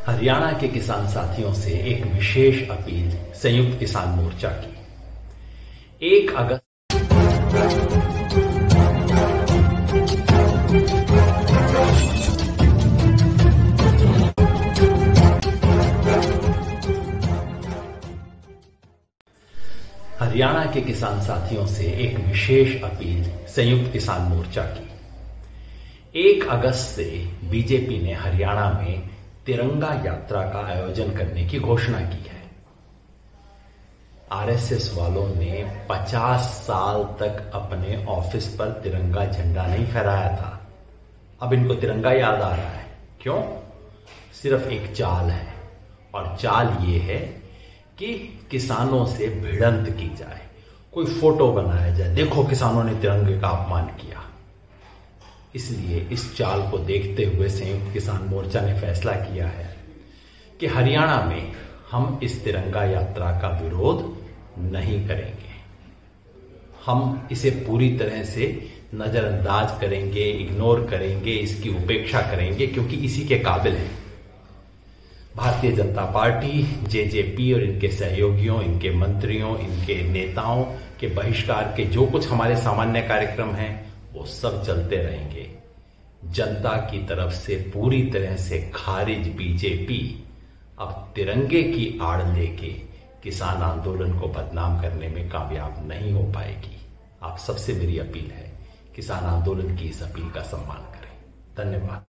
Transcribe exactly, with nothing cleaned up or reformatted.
हरियाणा के किसान साथियों से एक विशेष अपील संयुक्त किसान मोर्चा की। एक अगस्त हरियाणा के किसान साथियों से एक विशेष अपील संयुक्त किसान मोर्चा की। एक अगस्त से बीजेपी ने हरियाणा में तिरंगा यात्रा का आयोजन करने की घोषणा की है। आरएसएस वालों ने पचास साल तक अपने ऑफिस पर तिरंगा झंडा नहीं फहराया था। अब इनको तिरंगा याद आ रहा है। क्यों? सिर्फ एक चाल है, और चाल ये है कि किसानों से भिड़ंत की जाए, कोई फोटो बनाया जाए, देखो किसानों ने तिरंगे का अपमान किया। इसलिए इस चाल को देखते हुए संयुक्त किसान मोर्चा ने फैसला किया है कि हरियाणा में हम इस तिरंगा यात्रा का विरोध नहीं करेंगे। हम इसे पूरी तरह से नजरअंदाज करेंगे, इग्नोर करेंगे, इसकी उपेक्षा करेंगे, क्योंकि इसी के काबिल है। भारतीय जनता पार्टी, जेजेपी और इनके सहयोगियों, इनके मंत्रियों, इनके नेताओं के बहिष्कार के जो कुछ हमारे सामान्य कार्यक्रम हैं वो सब चलते रहेंगे। जनता की तरफ से पूरी तरह से खारिज बीजेपी अब तिरंगे की आड़ लेके किसान आंदोलन को बदनाम करने में कामयाब नहीं हो पाएगी। आप सबसे मेरी अपील है, किसान आंदोलन की इस अपील का सम्मान करें। धन्यवाद।